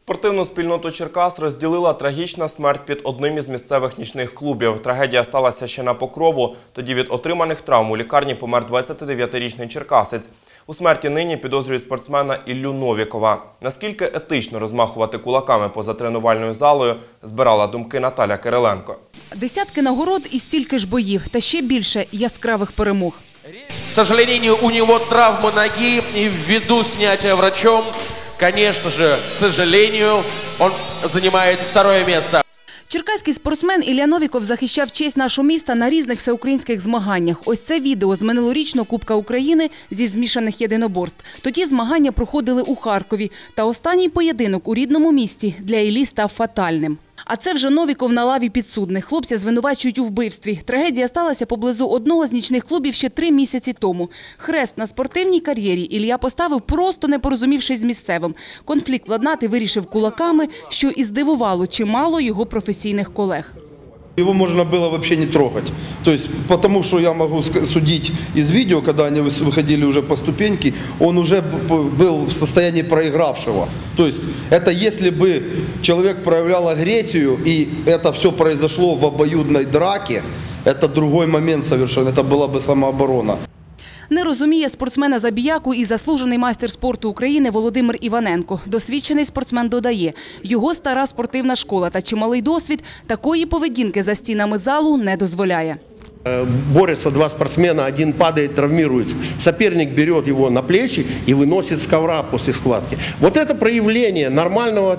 Спортивну спільноту Черкас розділила трагічна смерть під одним із місцевих нічних клубів. Трагедія сталася ще на Покрову. Тоді від отриманих травм у лікарні помер 29-річний черкасець. У смерті нині підозрюють спортсмена Іллю Новікова. Наскільки етично розмахувати кулаками поза тренувальною залою, збирала думки Наталя Кириленко. Десятки нагород і стільки ж боїв, та ще більше яскравих перемог. К сожалению, у него травма ноги, и ввиду снятия врачом, конечно же, к сожалению, он занимает второе место. Черкаський спортсмен Ілля Новіков захищав честь нашого міста на різних всеукраїнських змаганнях. Ось це відео з минулорічного Кубка України зі змішаних єдиноборств. Тоді змагання проходили у Харкові. Та останній поєдинок у рідному місті для Іллі став фатальним. А це вже Новіков на лаві підсудних. Хлопця звинувачують у вбивстві. Трагедія сталася поблизу одного з нічних клубів ще 3 місяці тому. Хрест на спортивній кар'єрі Ілля поставив, просто не порозумівшись з місцевим. Конфлікт владнати вирішив кулаками, що і здивувало чимало його професійних колег. Его можно было вообще не трогать. То есть, потому что я могу судить из видео, когда они выходили уже по ступеньке, он уже был в состоянии проигравшего. То есть, это если бы человек проявлял агрессию, и это все произошло в обоюдной драке, это другой момент совершенно, это была бы самооборона. Не розуміє спортсмена-забіяку і заслужений майстер спорту України Володимир Іваненко. Досвідчений спортсмен додає, його стара спортивна школа та чималий досвід такої поведінки за стінами залу не дозволяє. Борются два спортсмена, один падает, травмируется. Соперник берет его на плечи и выносит с ковра после схватки. Вот это проявление нормального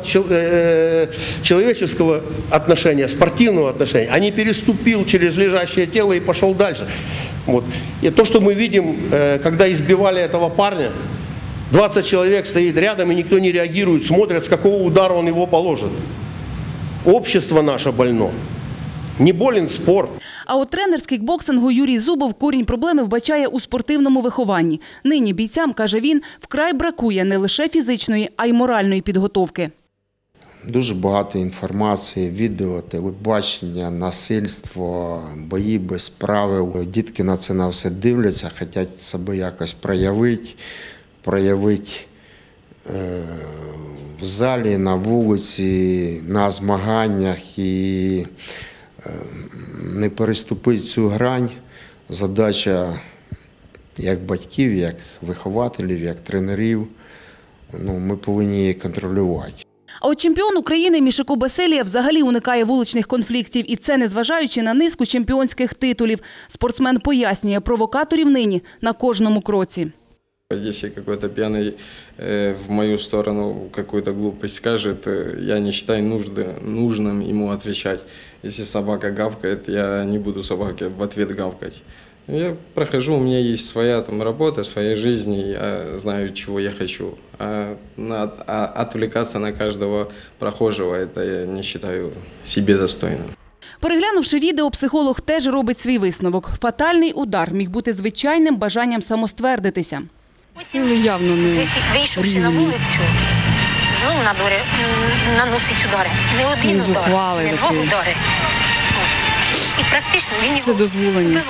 человеческого отношения, спортивного отношения. А не переступил через лежащее тело и пошел дальше. Вот. И то, что мы видим, когда избивали этого парня, 20 человек стоит рядом и никто не реагирует, смотрят, с какого удара он его положит. Общество наше больно. Не болен спорт. А от тренер з кікбоксингу Юрій Зубов корінь проблеми вбачає у спортивному вихованні. Нині бійцям, каже він, вкрай бракує не лише фізичної, а й моральної підготовки. Дуже багато інформації, відео, телебачення, насильство, бої без правил. Дітки на це на все дивляться, хочуть себе якось проявити в залі, на вулиці, на змаганнях і не переступити цю грань. Задача як батьків, як вихователів, як тренерів, ми повинні її контролювати. А от чемпіон України Мішико Басилія взагалі уникає вуличних конфліктів. І це незважаючи на низку чемпіонських титулів. Спортсмен пояснює, провокаторів нині на кожному кроці. Если какой-то пьяный в мою сторону какую-то глупость скажет, я не считаю нужным ему отвечать. Если собака гавкает, я не буду собаке в ответ гавкать. Я прохожу, у меня есть своя работа, своя жизнь, я знаю, чего я хочу. А отвлекаться на каждого прохожего, это я не считаю себе достойным. Переглянувши відео, психолог теж робить свій висновок. Фатальний удар міг бути звичайним бажанням самоствердитися. Сили явно не вийшовши на вулицю, знову наносить удари. Не один удар, не 2 удари. І практично він все дозволеність.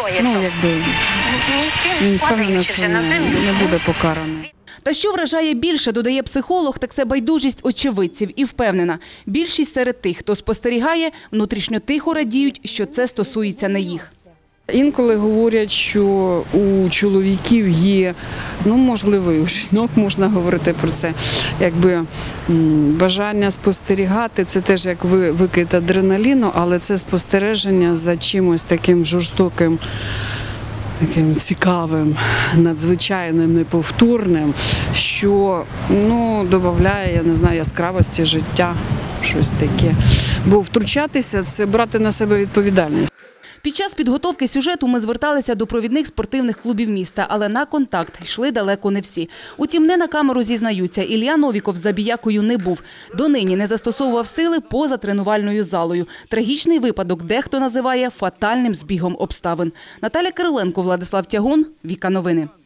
Мій син, падаючи вже на землю, не буде покараний. Та що вражає більше, додає психолог, так це байдужість очевидців. І впевнена, більшість серед тих, хто спостерігає, внутрішньо тихо радіють, що це стосується не їх. Інколи говорять, що у чоловіків є, можливо, і у жінок можна говорити про це, бажання спостерігати, це теж як викид адреналіну, але це спостереження за чимось таким жорстоким, таким цікавим, надзвичайним, неповторним, що, додає, я не знаю, яскравості життя, щось таке. Бо втручатися – це брати на себе відповідальність. Під час підготовки сюжету ми зверталися до провідних спортивних клубів міста, але на контакт йшли далеко не всі. Утім, не на камеру зізнаються, Ілля Новіков забіякою не був. Донині не застосовував сили поза тренувальною залою. Трагічний випадок дехто називає фатальним збігом обставин. Наталя Кириленко, Владислав Тягун, Віка Новини.